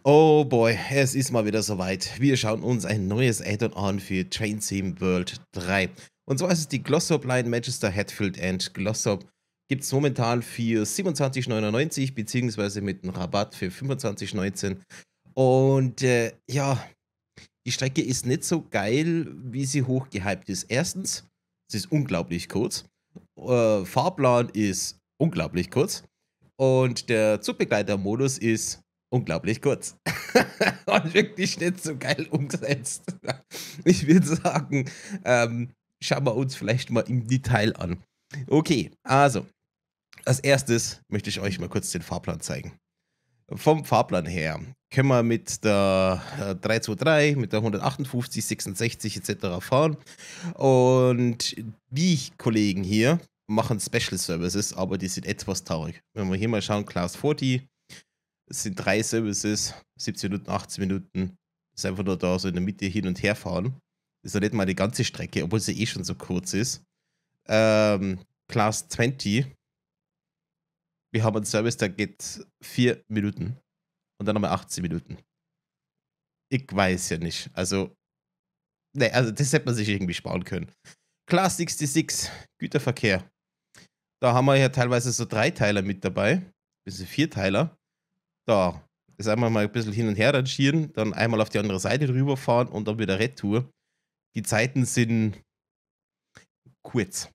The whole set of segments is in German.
Oh boy, es ist mal wieder soweit. Wir schauen uns ein neues Add-on an für Train Sim World 3. Und zwar ist es die Glossop Line Manchester Hatfield and Glossop. Gibt es momentan für 27,99 beziehungsweise mit einem Rabatt für 25,19. Und ja, die Strecke ist nicht so geil, wie sie hochgehypt ist. Erstens, sie ist unglaublich kurz. Fahrplan ist unglaublich kurz. Und der Zugbegleiter-Modus ist unglaublich kurz. Und wirklich nicht so geil umgesetzt. Ich würde sagen, schauen wir uns vielleicht mal im Detail an. Okay, also, als erstes möchte ich euch mal kurz den Fahrplan zeigen. Vom Fahrplan her können wir mit der 323, mit der 158, 66 etc. fahren. Und die Kollegen hier machen Special Services, aber die sind etwas traurig. Wenn wir hier mal schauen, Class 40, es sind 3 Services, 17 Minuten, 18 Minuten. Das ist einfach nur da so in der Mitte hin und her fahren. Das ist ja nicht mal die ganze Strecke, obwohl sie eh schon so kurz ist. Class 20, wir haben einen Service, der geht 4 Minuten und dann nochmal 18 Minuten. Ich weiß ja nicht. Also, ne, also das hätte man sich irgendwie sparen können. Class 66, Güterverkehr. Da haben wir ja teilweise so Dreiteiler mit dabei, bis 4-Teiler. Da ist einmal mal ein bisschen hin und her rangieren, dann einmal auf die andere Seite rüberfahren und dann wieder Retour. Die Zeiten sind kurz.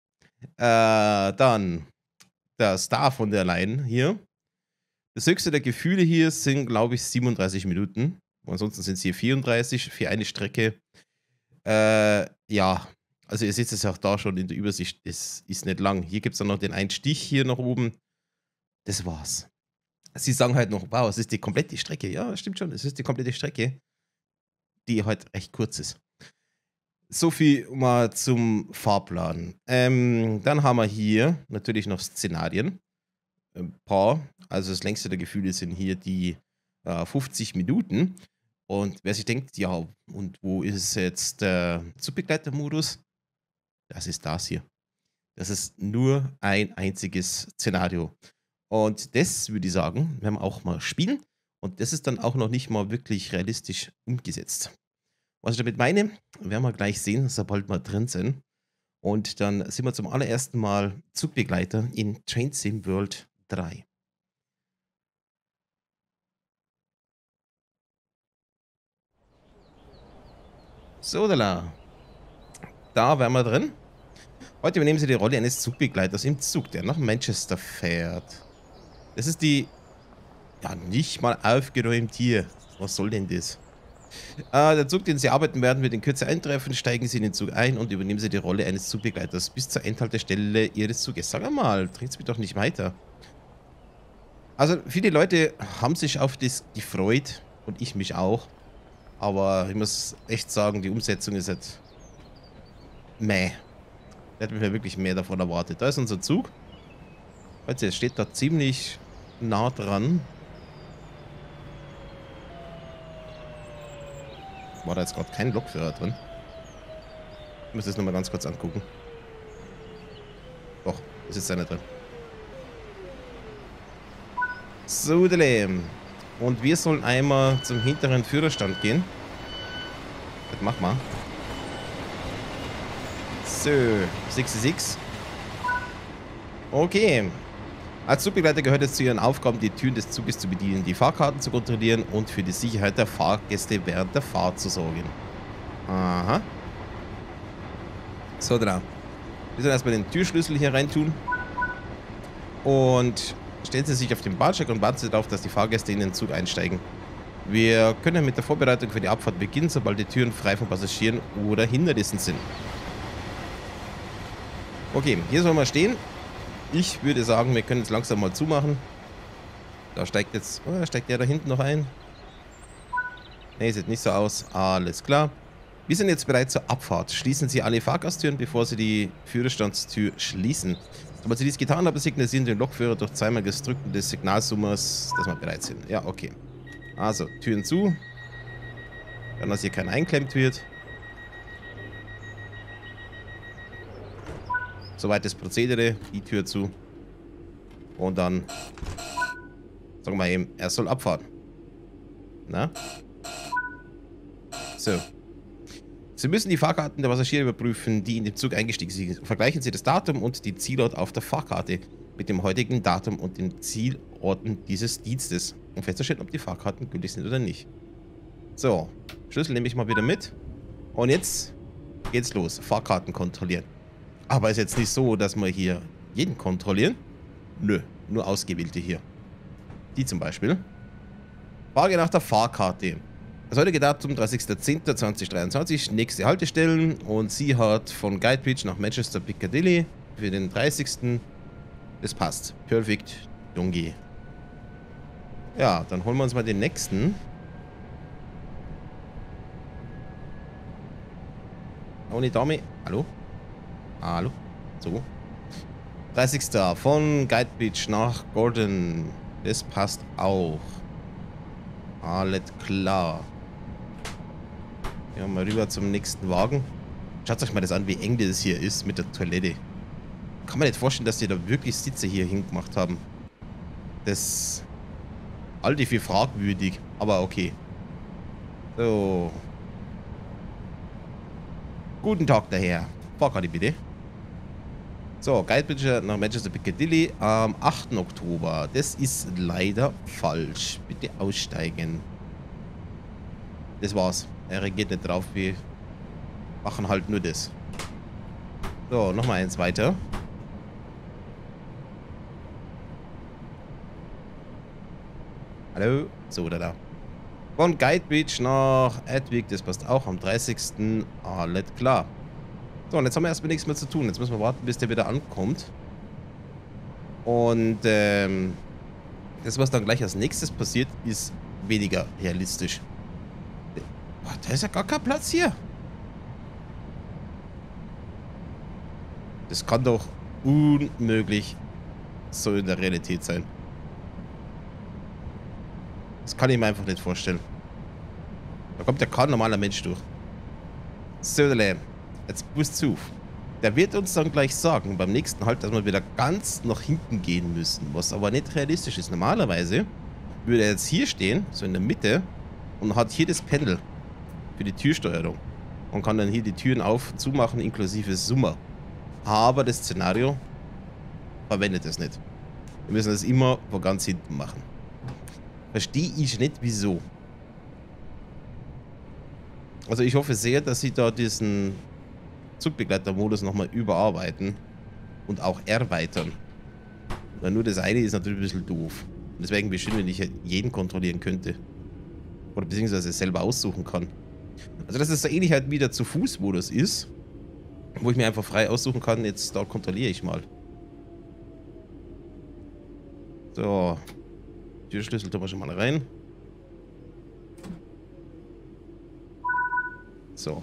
Dann der Star von der Line hier. Das höchste der Gefühle hier sind, glaube ich, 37 Minuten. Ansonsten sind es hier 34 für eine Strecke. Ja, also ihr seht es auch da schon in der Übersicht, es ist nicht lang. Hier gibt es dann noch den einen Stich hier nach oben. Das war's. Sie sagen halt noch, wow, es ist die komplette Strecke. Ja, stimmt schon, es ist die komplette Strecke, die halt recht kurz ist. So viel mal zum Fahrplan. Dann haben wir hier natürlich noch Szenarien. Ein paar. Also das längste der Gefühle sind hier die 50 Minuten. Und wer sich denkt, ja, und wo ist jetzt der Zugbegleiter-Modus? Das ist das hier. Das ist nur ein einziges Szenario. Und das würde ich sagen, werden wir auch mal spielen. Und das ist dann auch noch nicht mal wirklich realistisch umgesetzt. Was ich damit meine, werden wir gleich sehen, sobald wir drin sind. Und dann sind wir zum allerersten Mal Zugbegleiter in Train Sim World 3. So, da wären wir drin. Heute übernehmen Sie die Rolle eines Zugbegleiters im Zug, der nach Manchester fährt. Das ist die, ja, nicht mal aufgeräumt hier. Was soll denn das? Der Zug, den Sie arbeiten werden, wird in Kürze eintreffen. Steigen Sie in den Zug ein und übernehmen Sie die Rolle eines Zugbegleiters bis zur Endhaltestelle Ihres Zuges. Sag mal, bringt's mich doch nicht weiter. Also, viele Leute haben sich auf das gefreut und ich mich auch. Aber ich muss echt sagen, die Umsetzung ist halt meh. Da hätte ich mir wirklich mehr davon erwartet. Da ist unser Zug. Also, er steht da ziemlich nah dran. War da jetzt gerade kein Lokführer drin? Ich muss das nochmal ganz kurz angucken. Doch, ist jetzt einer drin. So, und wir sollen einmal zum hinteren Führerstand gehen. Das machen wir. So, 66. Okay. Als Zugbegleiter gehört es zu Ihren Aufgaben, die Türen des Zuges zu bedienen, die Fahrkarten zu kontrollieren und für die Sicherheit der Fahrgäste während der Fahrt zu sorgen. Aha. So, Wir sollen erstmal den Türschlüssel hier reintun. Und stellen Sie sich auf den Bahnsteig und warten Sie darauf, dass die Fahrgäste in den Zug einsteigen. Wir können mit der Vorbereitung für die Abfahrt beginnen, sobald die Türen frei von Passagieren oder Hindernissen sind. Okay, hier sollen wir stehen. Ich würde sagen, wir können jetzt langsam mal zumachen. Da steigt jetzt... Oh, steigt der da hinten noch ein? Ne, sieht nicht so aus. Alles klar. Wir sind jetzt bereit zur Abfahrt. Schließen Sie alle Fahrgasttüren, bevor Sie die Führerstandstür schließen. Sobald Sie dies getan haben, signalisieren den Lokführer durch zweimal das Drücken des Signalsummers, dass wir bereit sind. Ja, okay. Also, Türen zu. Dann, dass hier keiner einklemmt wird. Soweit das Prozedere. Die Tür zu. Und dann sagen wir eben, er soll abfahren. Na? So. Sie müssen die Fahrkarten der Passagiere überprüfen, die in den Zug eingestiegen sind. Vergleichen Sie das Datum und die Zielort auf der Fahrkarte mit dem heutigen Datum und den Zielorten dieses Dienstes, um festzustellen, ob die Fahrkarten gültig sind oder nicht. So, Schlüssel nehme ich mal wieder mit. Und jetzt geht's los. Fahrkarten kontrollieren. Aber ist jetzt nicht so, dass wir hier jeden kontrollieren. Nö, nur ausgewählte hier. Die zum Beispiel. Frage nach der Fahrkarte. Das heutige Datum 30.10.2023, nächste Haltestellen und sie hat von Guidebridge nach Manchester Piccadilly für den 30. Das passt. Perfekt. Dungi. Ja, dann holen wir uns mal den nächsten. Ohne Dame. Hallo? Hallo? So. 30. von Guidebridge nach Gordon. Das passt auch. Alles klar. Ja, mal rüber zum nächsten Wagen. Schaut euch mal das an, wie eng das hier ist mit der Toilette. Kann man nicht vorstellen, dass die da wirklich Sitze hier hingemacht haben. Das halte ich für fragwürdig, aber okay. So. Guten Tag daher. Fahrkarte bitte. So, Guidebridge nach Manchester Piccadilly am 8. Oktober. Das ist leider falsch. Bitte aussteigen. Das war's. Er reagiert nicht drauf. Wir machen halt nur das. So, nochmal eins weiter. Hallo? So, oder da. Von Guidebridge nach Edwick. Das passt auch am 30. Alles klar. So, und jetzt haben wir erstmal nichts mehr zu tun. Jetzt müssen wir warten, bis der wieder ankommt. Und das, was dann gleich als nächstes passiert, ist weniger realistisch. Boah, da ist ja gar kein Platz hier. Das kann doch unmöglich so in der Realität sein. Das kann ich mir einfach nicht vorstellen. Da kommt ja kein normaler Mensch durch. Söderlein. Jetzt passt auf. Der wird uns dann gleich sagen, beim nächsten Halt, dass wir wieder ganz nach hinten gehen müssen. Was aber nicht realistisch ist. Normalerweise würde er jetzt hier stehen, so in der Mitte, und hat hier das Pendel für die Türsteuerung. Und kann dann hier die Türen auf- und zumachen, inklusive Summer. Aber das Szenario verwendet es nicht. Wir müssen das immer von ganz hinten machen. Verstehe ich nicht, wieso. Also ich hoffe sehr, dass sie da diesen Zugbegleiter-Modus nochmal überarbeiten und auch erweitern. Weil nur das eine ist natürlich ein bisschen doof. Und deswegen wäre es schön, wenn ich jeden kontrollieren könnte. Oder beziehungsweise selber aussuchen kann. Also dass es so ähnlich halt wie der Zu-Fuß-Modus ist, wo ich mir einfach frei aussuchen kann, jetzt da kontrolliere ich mal. So. Türschlüssel tun wir schon mal rein. So.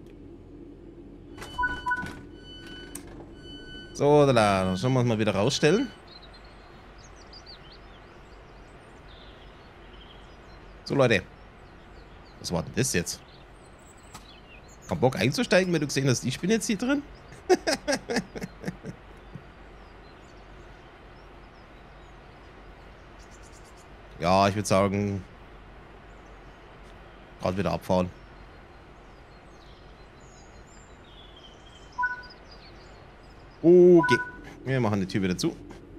So, dann schauen wir uns mal wieder rausstellen. So, Leute. Was war denn das jetzt? Kein Bock einzusteigen, wenn du gesehen hast, ich bin jetzt hier drin? Ja, ich würde sagen, gerade wieder abfahren. Okay. Wir machen die Tür wieder zu.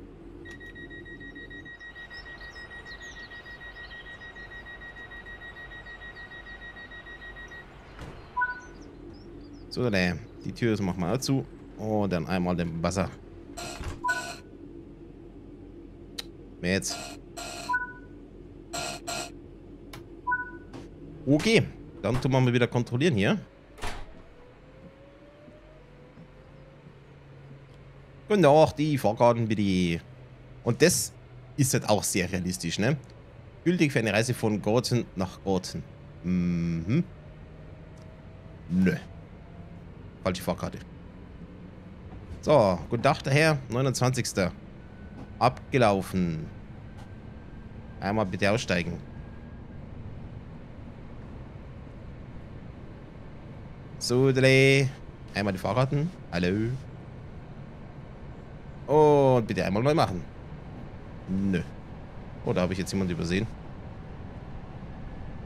So, die Tür machen wir auch zu. Und dann einmal den Wasser. Jetzt. Okay. Dann tun wir mal wieder kontrollieren hier. Genau, die Fahrkarten bitte. Und das ist halt auch sehr realistisch, ne? Gültig für eine Reise von Gorton nach Gorton. Mhm. Nö. Falsche Fahrkarte. So, guten Tag daher. 29. Abgelaufen. Einmal bitte aussteigen. So, einmal die Fahrkarten. Hallo. Und bitte einmal neu machen. Nö. Oh, da habe ich jetzt jemanden übersehen.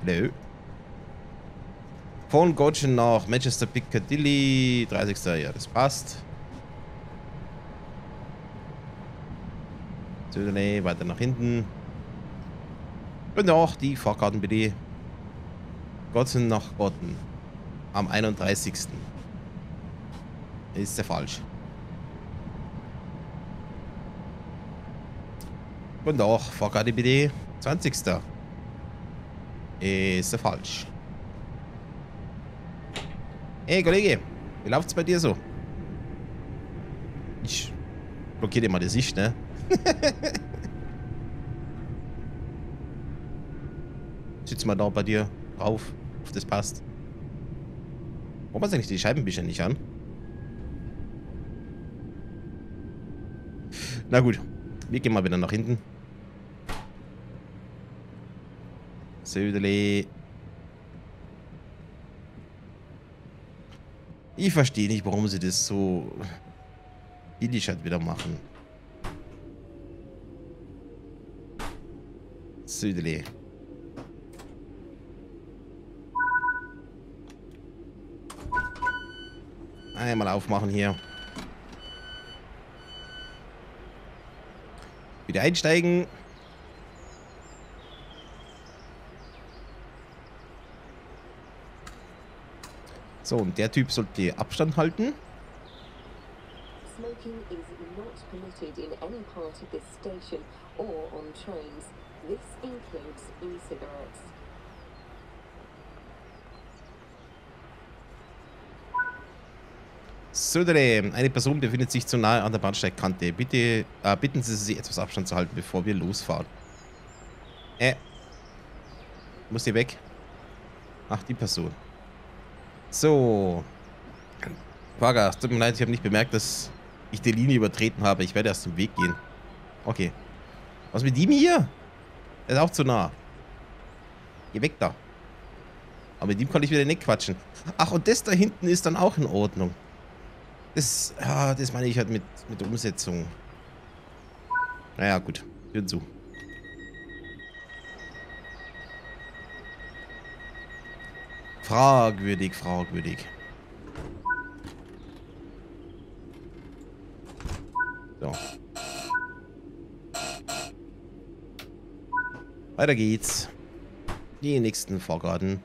Nö. Von Gotchen nach Manchester Piccadilly. 30. Ja, das passt. Söderlee, weiter nach hinten. Und auch die Fahrkarten bitte. Gotchen nach Gotten. Am 31. Ist ja falsch. Und auch Fahrkarte bitte. 20. Ist ja falsch. Hey Kollege, wie läuft's bei dir so? Ich blockiere dir mal die Sicht, ne? Sitz mal da bei dir drauf, ob das passt. Warum hast du eigentlich die Scheibenwischer nicht an? Na gut, wir gehen mal wieder nach hinten. Söderle. Ich verstehe nicht, warum sie das so billig halt wieder machen. Söderle. Einmal aufmachen hier. Wieder einsteigen. So, und der Typ sollte Abstand halten. Smoking is not permitted in any part of this station or on trains. This includes e-cigarettes. Södere, eine Person befindet sich zu nahe an der Bahnsteigkante. Bitte bitten Sie sie, etwas Abstand zu halten, bevor wir losfahren. Muss hier weg? Ach, die Person. So. Fahrgast, tut mir leid, ich habe nicht bemerkt, dass ich die Linie übertreten habe. Ich werde erst den Weg gehen. Okay. Was mit ihm hier? Er ist auch zu nah. Geh weg da. Aber mit ihm kann ich wieder nicht quatschen. Ach, und das da hinten ist dann auch in Ordnung. Das, ja, das meine ich halt mit der Umsetzung. Naja, gut. Türen zu. Fragwürdig, fragwürdig. So. Weiter geht's. Die nächsten Fahrkarten.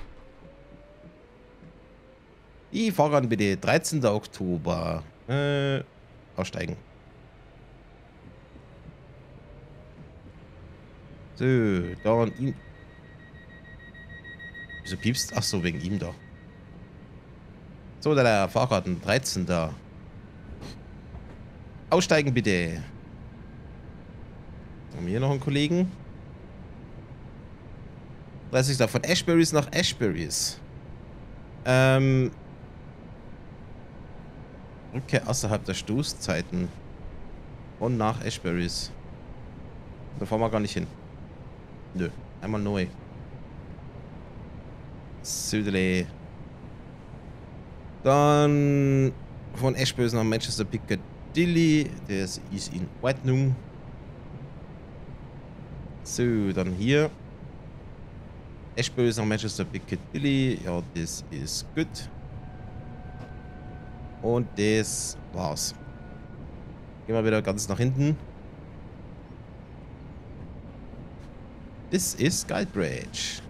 Die Fahrkarten bitte. 13. Oktober. Aussteigen. So, dann ihn. Wieso piepst? Ach so, wegen ihm da. So, der Fahrkarten. 13. Aussteigen bitte. Haben wir hier noch einen Kollegen? 30. Von Ashburys nach Ashburys. Okay, außerhalb der Stoßzeiten. Und nach Ashburys. Da fahren wir gar nicht hin. Nö, einmal neu. Söderle. Dann von Ashburys nach Manchester Piccadilly. Das ist in Ordnung. So, dann hier. Ashburys nach Manchester Piccadilly. Ja, das ist gut. Und das war's. Gehen wir wieder ganz nach hinten. Das ist Guidebridge.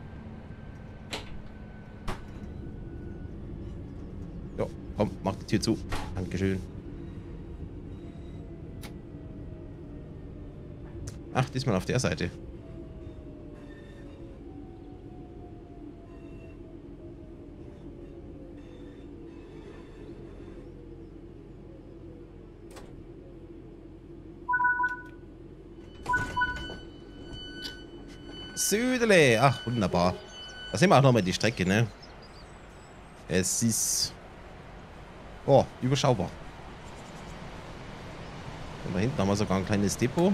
Ja, komm, mach die Tür zu. Dankeschön. Ach, diesmal auf der Seite. Söderle. Ach, wunderbar. Da sehen wir auch nochmal die Strecke, ne? Es ist... Oh, überschaubar. Und da hinten haben wir sogar ein kleines Depot.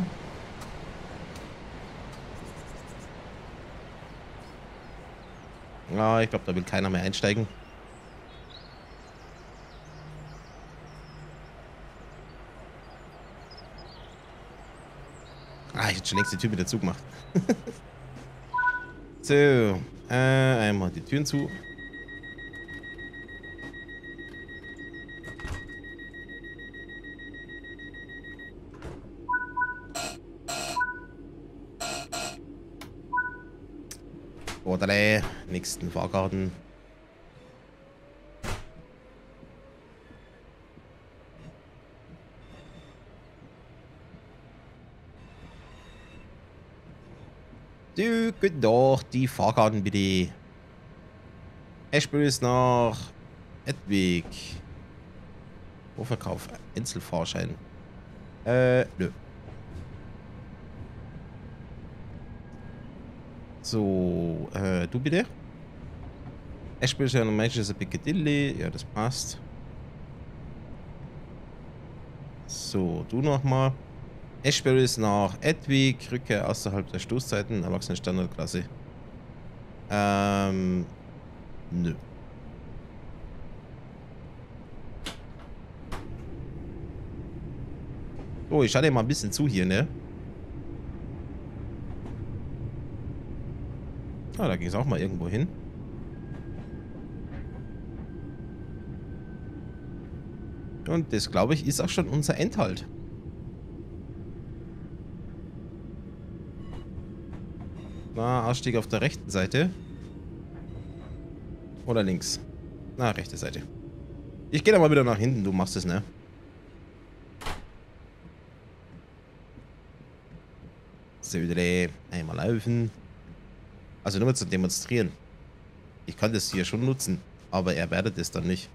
Ja, ich glaube, da will keiner mehr einsteigen. Ah, ich hätte schon längst die Tür wieder zugemacht. So, einmal die Türen zu. Oder nächsten Fahrgarten. Du, guten Tag, die Fahrkarten bitte. Eschbüll ist nach Edwig. Vorverkauf, Einzelfahrschein. Nö. So, du bitte? Eschbüll ist ja noch Manchester Piccadilly. Ja, das passt. So, du nochmal. Eschbüll ist nach Edwig. Rückkehr außerhalb der Stoßzeiten. Erwachsene Standardklasse. Nö. Oh, ich schaue dir mal ein bisschen zu hier, ne? Ah, da ging es auch mal irgendwo hin. Und das, glaube ich, ist auch schon unser Endhalt. Na, Ausstieg auf der rechten Seite. Oder links? Na, rechte Seite. Ich gehe da mal wieder nach hinten, du machst es, ne? So, wieder einmal laufen. Also nur mal zu demonstrieren. Ich kann das hier schon nutzen, aber er werdet es dann nicht.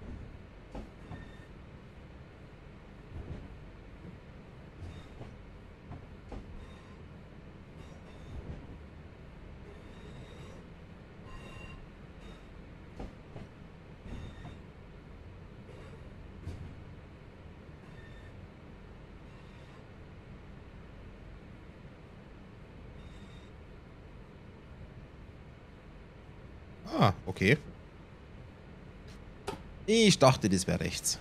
Ah, okay. Ich dachte, das wäre rechts.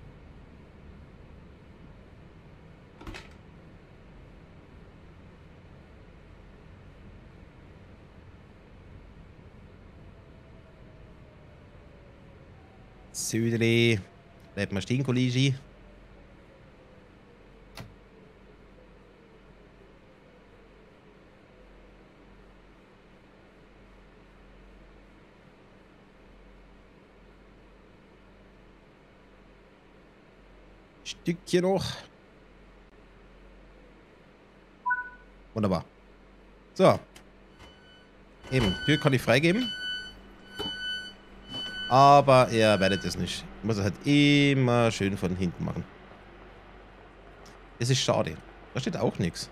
Södeli. Bleib mal stehen, Kollege. Stückchen noch. Wunderbar. So. Eben, Tür kann ich freigeben. Aber ihr werdet es nicht. Ich muss es halt immer schön von hinten machen. Es ist schade. Da steht auch nichts.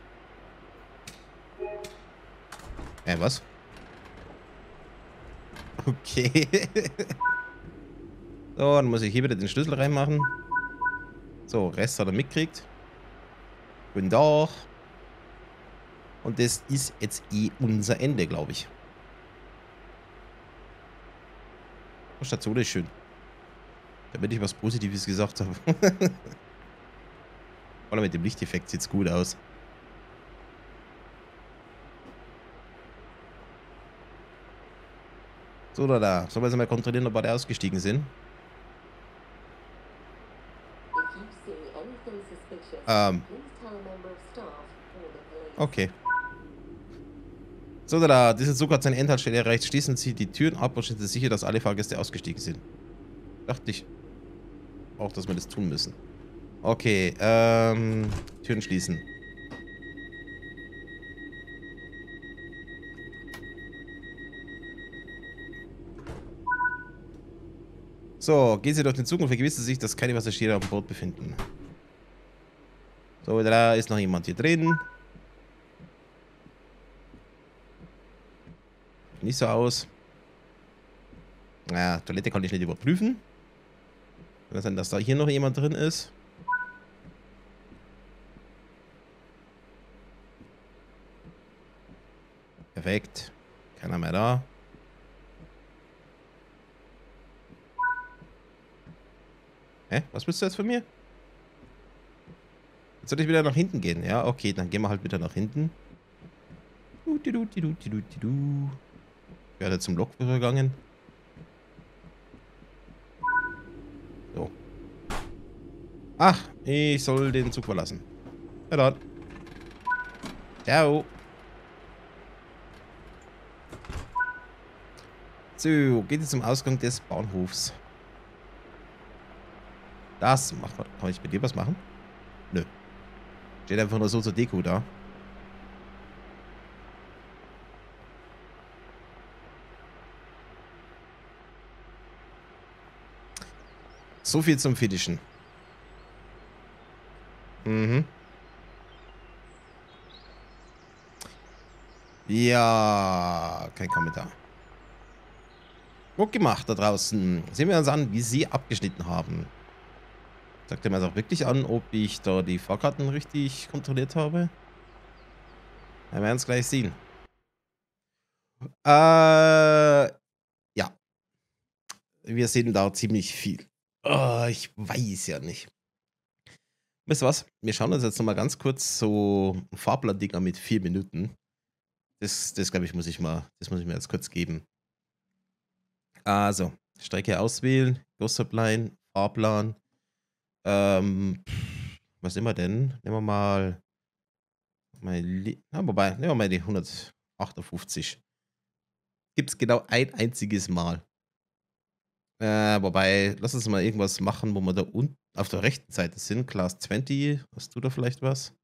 Was? Okay. So, dann muss ich hier wieder den Schlüssel reinmachen. So, Rest hat er mitgekriegt. Guten Tag. Und das ist jetzt eh unser Ende, glaube ich. Die Station ist schön. Damit ich was Positives gesagt habe. Vor allem mit dem Lichteffekt sieht es gut aus. So, da. Sollen wir jetzt mal kontrollieren, ob beide ausgestiegen sind? If you see anything suspicious, Ähm, please tell a member of staff or the police. okay. So, da. Dieser Zug hat seine Endhaltestelle erreicht. Schließen Sie die Türen ab und stellen Sie sicher, dass alle Fahrgäste ausgestiegen sind. Dachte ich auch, dass wir das tun müssen. Okay, Türen schließen. So, gehen Sie durch den Zug und vergewissern Sie sich, dass keine Passagiere auf dem Boot befinden. So, da ist noch jemand hier drin. Nicht so aus. Ja, Toilette kann ich nicht überprüfen. Kann das sein, dass da hier noch jemand drin ist? Perfekt. Keiner mehr da. Hä? Was willst du jetzt von mir? Jetzt soll ich wieder nach hinten gehen. Ja, okay, dann gehen wir halt wieder nach hinten. Du. Ich werde zum Lokführer gegangen. So. Ach, ich soll den Zug verlassen. Ja dann. Ciao. So, geht es zum Ausgang des Bahnhofs. Das macht man. Kann ich mit dir was machen? Nö. Steht einfach nur so zur Deko da. So viel zum Fittischen. Mhm. Ja, kein Kommentar. Gut gemacht da draußen. Sehen wir uns an, wie sie abgeschnitten haben. Sagt er mir das auch wirklich an, ob ich da die Fahrkarten richtig kontrolliert habe? Wir werden es gleich sehen. Ja. Wir sehen da ziemlich viel. Oh, ich weiß ja nicht. Wisst ihr was? Wir schauen uns jetzt nochmal ganz kurz so ein Fahrplan-Ding an mit 4 Minuten. Das glaube ich, muss ich mir jetzt kurz geben. Also, Strecke auswählen, Gossip-Line, Fahrplan. Was nehmen wir denn? Nehmen wir mal. Wobei, nehmen wir mal die 158. Gibt es genau ein einziges Mal. Wobei, lass uns mal irgendwas machen, wo wir da unten auf der rechten Seite sind. Class 20. Hast du da vielleicht was?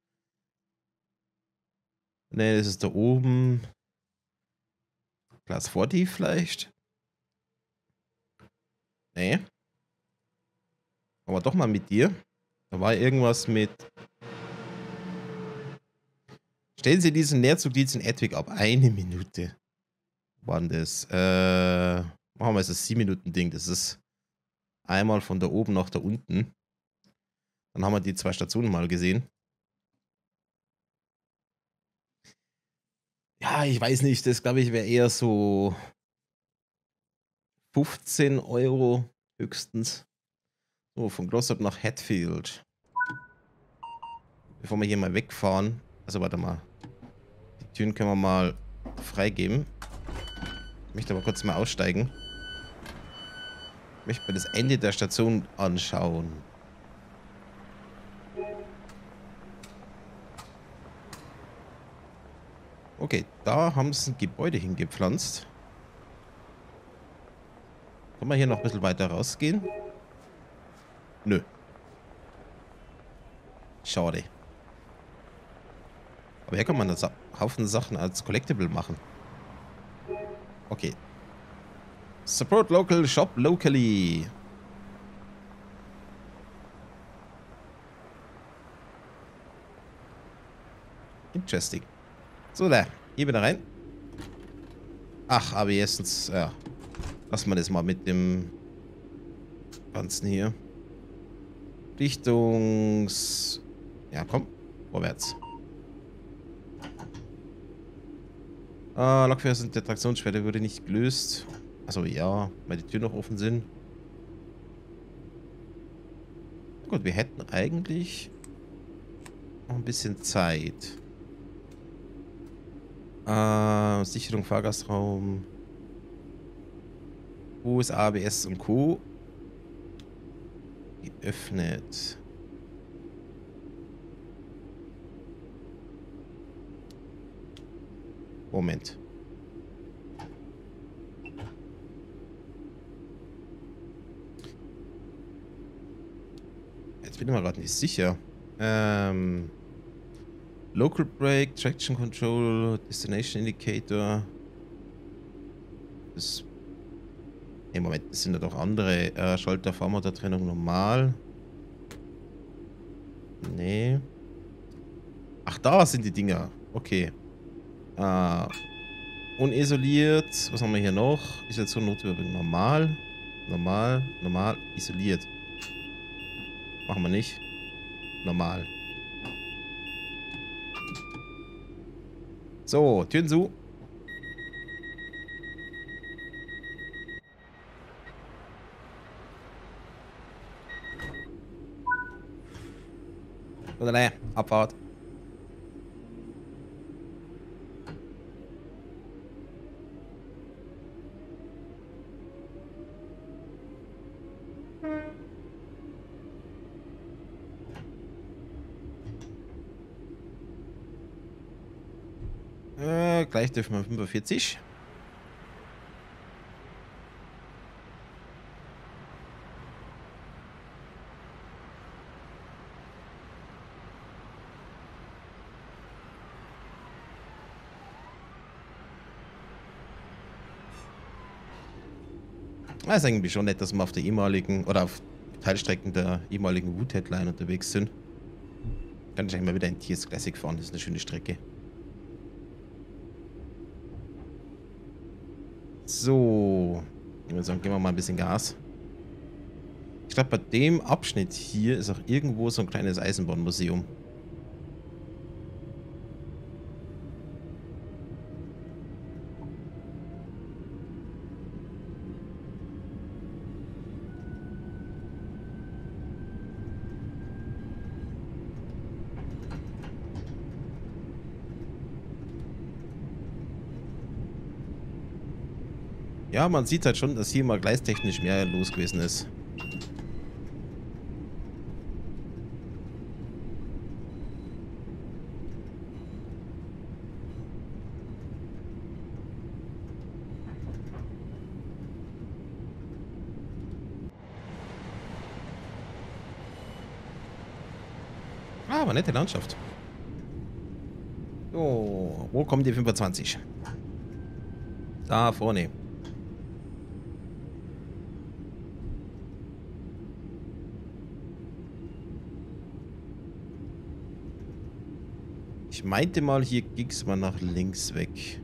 Ne, das ist da oben. Class 40 vielleicht? Nee. Aber doch mal mit dir. Da war irgendwas mit. Stellen Sie diesen Näherzugdienst in Edwick ab. 1 Minute. Waren das? Machen wir jetzt das 7-Minuten-Ding. Das ist einmal von da oben nach da unten. Dann haben wir die 2 Stationen mal gesehen. Ja, ich weiß nicht. Das glaube ich wäre eher so 15 € höchstens. So, von Glossop nach Hatfield. Bevor wir hier mal wegfahren. Also warte mal. Die Türen können wir mal freigeben. Ich möchte aber kurz mal aussteigen. Ich möchte mir das Ende der Station anschauen. Okay, da haben sie ein Gebäude hingepflanzt. Kann man hier noch ein bisschen weiter rausgehen? Nö. Schade. Aber hier kann man einen Haufen Sachen als Collectible machen. Okay. Support local, shop locally. Interesting. So, da. Hier wieder rein. Ach, aber erstens, ja. Lassen wir das mal mit dem Ganzen hier. Richtungs... Ja, komm. Vorwärts. Lokführer sind der Traktionsschwelle wurde nicht gelöst. Also ja, weil die Türen noch offen sind. Gut, wir hätten eigentlich noch ein bisschen Zeit. Sicherung, Fahrgastraum. Wo ist ABS und Co. Geöffnet. Moment. Jetzt bin ich mir gerade nicht sicher. Local Brake, Traction Control, Destination Indicator. Das. Nee, Moment, das sind ja doch andere. Schalter, Fahrmotortrennung normal. Nee. Ach, da sind die Dinger. Okay. Unisoliert. Was haben wir hier noch? Isolation, Notüberbrückung normal. Normal, normal, isoliert. Machen wir nicht. Normal. So, Türen zu. Oder naja, Abfahrt. Gleich dürfen wir 45. Das ist eigentlich schon nett, dass wir auf der ehemaligen, oder auf Teilstrecken der ehemaligen Wut-Headline unterwegs sind. Kann ich eigentlich mal wieder in TS Classic fahren, das ist eine schöne Strecke. So, ich würde sagen, geben wir mal ein bisschen Gas. Ich glaube, bei dem Abschnitt hier ist auch irgendwo so ein kleines Eisenbahnmuseum. Ja, man sieht halt schon, dass hier mal gleistechnisch mehr los gewesen ist. Ah, aber nette Landschaft. So, wo kommen die 25? Da vorne. Ich meinte mal, hier ging es mal nach links weg.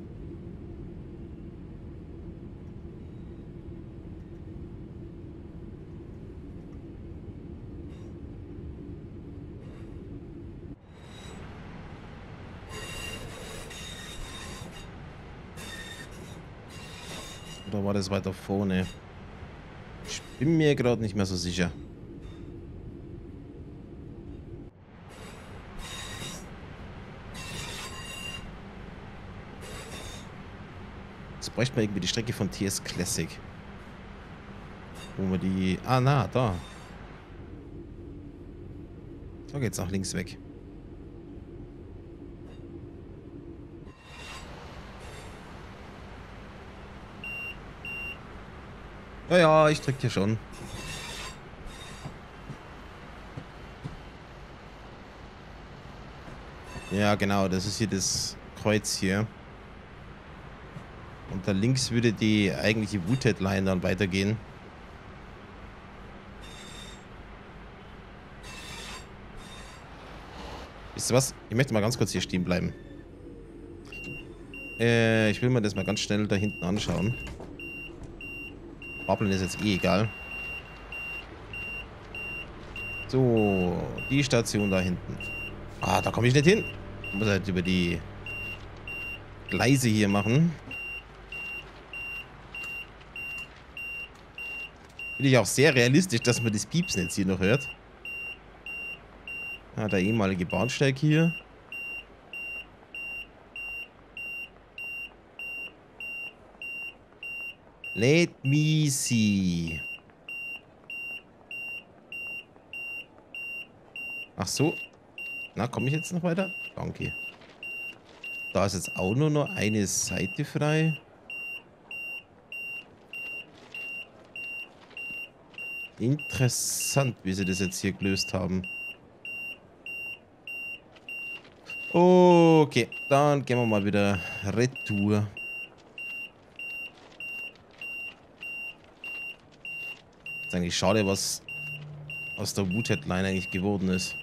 Oder war das weiter vorne? Ich bin mir gerade nicht mehr so sicher. Jetzt bräuchte man irgendwie die Strecke von TS Classic. Wo wir die... Ah, na, da. Da geht's nach links weg. Ja, ja, ich drück hier schon. Ja, genau, das ist hier das Kreuz hier. Und da links würde die eigentliche Wut-Headline dann weitergehen. Wisst ihr was? Ich möchte mal ganz kurz hier stehen bleiben. Ich will mir das mal ganz schnell da hinten anschauen. Babbeln ist jetzt eh egal. So, die Station da hinten. Ah, da komme ich nicht hin. Ich muss halt über die Gleise hier machen. Finde ich auch sehr realistisch, dass man das Piepsen jetzt hier noch hört. Ah, der ehemalige Bahnsteig hier. Let me see. Ach so. Na, komme ich jetzt noch weiter? Danke. Da ist jetzt auch nur noch eine Seite frei. Interessant, wie sie das jetzt hier gelöst haben. Okay, dann gehen wir mal wieder retour. Ist eigentlich schade, was aus der Wut-Headline eigentlich geworden ist.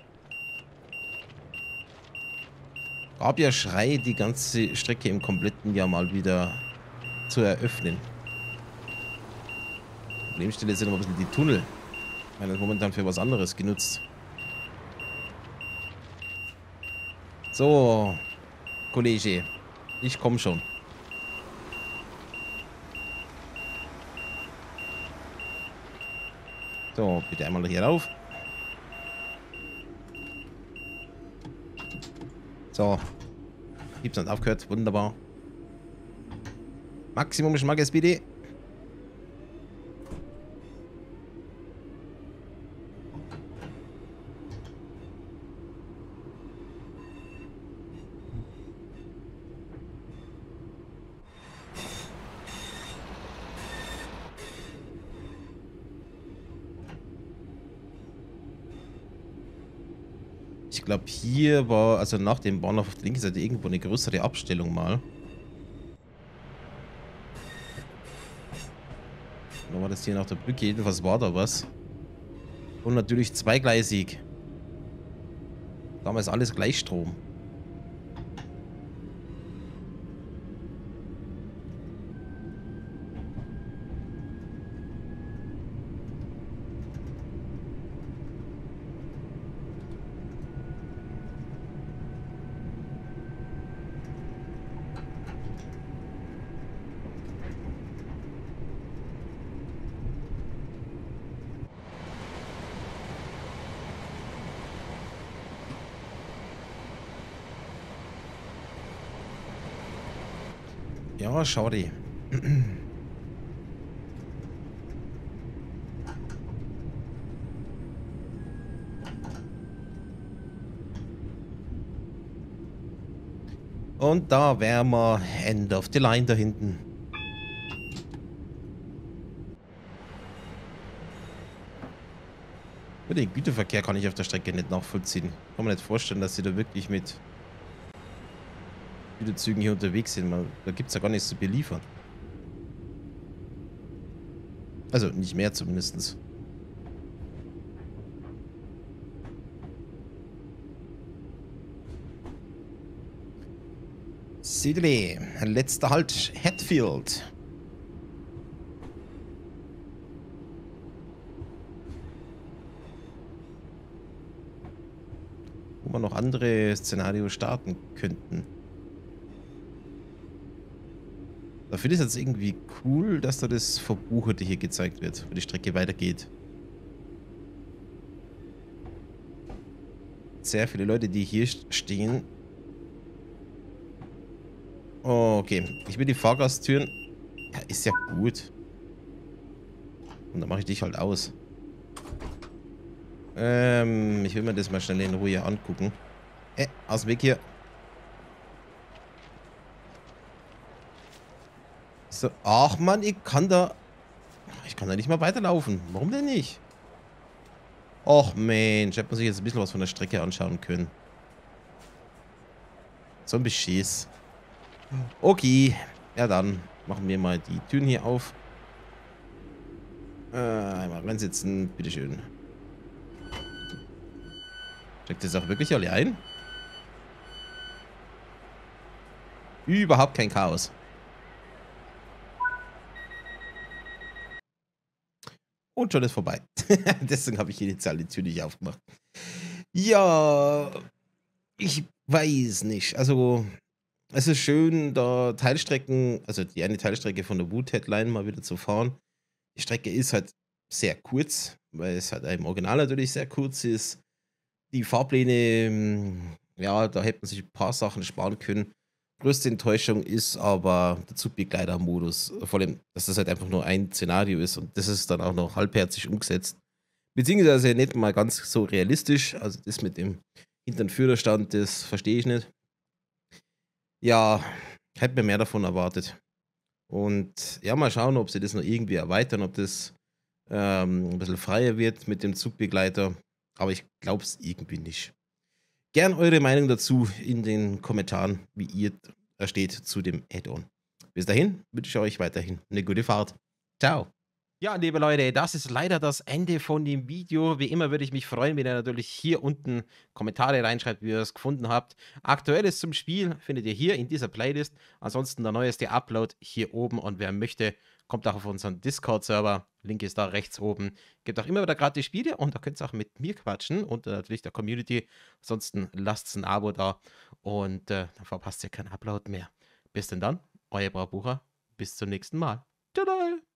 Gab ja Schrei, die ganze Strecke im kompletten Jahr mal wieder zu eröffnen. Problemstelle sind aber ein bisschen die Tunnel. Weil das momentan für was anderes genutzt. So, Kollege, ich komme schon. So, bitte einmal hier rauf. So. Gibt's aufgehört. Wunderbar. Maximum Schmackes bitte. Ich glaube, hier war, also nach dem Bahnhof auf der linken Seite irgendwo eine größere Abstellung mal. Oder war das hier nach der Brücke? Jedenfalls war da was. Und natürlich zweigleisig. Damals alles Gleichstrom. Ja, schade. Und da wären wir End of the Line da hinten. Für den Güterverkehr kann ich auf der Strecke nicht nachvollziehen. Kann man nicht vorstellen, dass sie da wirklich mit Güterzügen hier unterwegs sind. Da gibt es ja gar nichts zu beliefern. Also nicht mehr zumindest. Sidley, letzter Halt, Hatfield. Wo wir noch andere Szenarios starten könnten. Da finde ich es jetzt irgendwie cool, dass da das Verbucherte hier gezeigt wird, wo die Strecke weitergeht. Sehr viele Leute, die hier stehen. Okay, ich will die Fahrgasttüren. Ja, ist ja gut. Und dann mache ich dich halt aus. Ich will mir das mal schnell in Ruhe angucken. Aus dem Weg hier. So, ach man, ich kann da nicht mal weiterlaufen. Warum denn nicht? Och Mensch, hätte man sich jetzt ein bisschen was von der Strecke anschauen können. So ein Beschiss. Okay, ja dann machen wir mal die Türen hier auf. Einmal reinsitzen, bitteschön. Steckt das auch wirklich alle ein? Überhaupt kein Chaos. Und schon ist vorbei. Deswegen habe ich initial die Tür nicht aufgemacht. Ja, ich weiß nicht. Also, es ist schön, da Teilstrecken, also die eine Teilstrecke von der Wood-Headline mal wieder zu fahren. Die Strecke ist halt sehr kurz, weil es halt im Original natürlich sehr kurz ist. Die Fahrpläne, ja, da hätte man sich ein paar Sachen sparen können. Größte Enttäuschung ist aber der Zugbegleiter-Modus. Vor allem, dass das halt einfach nur ein Szenario ist und das ist dann auch noch halbherzig umgesetzt. Beziehungsweise nicht mal ganz so realistisch. Also das mit dem hinteren Führerstand, das verstehe ich nicht. Ja, hätte mir mehr davon erwartet. Und ja, mal schauen, ob sie das noch irgendwie erweitern, ob das ein bisschen freier wird mit dem Zugbegleiter. Aber ich glaube es irgendwie nicht. Gern eure Meinung dazu in den Kommentaren, wie ihr steht zu dem Add-on. Bis dahin wünsche ich euch weiterhin eine gute Fahrt. Ciao. Ja, liebe Leute, das ist leider das Ende von dem Video. Wie immer würde ich mich freuen, wenn ihr natürlich hier unten Kommentare reinschreibt, wie ihr es gefunden habt. Aktuelles zum Spiel findet ihr hier in dieser Playlist. Ansonsten der neueste Upload hier oben und wer möchte, kommt auch auf unseren Discord-Server. Link ist da rechts oben. Gibt auch immer wieder gratis Spiele und da könnt ihr auch mit mir quatschen und natürlich der Community. Ansonsten lasst ein Abo da und dann verpasst ihr keinen Upload mehr. Bis denn dann, euer Braubucher. Bis zum nächsten Mal. Tada!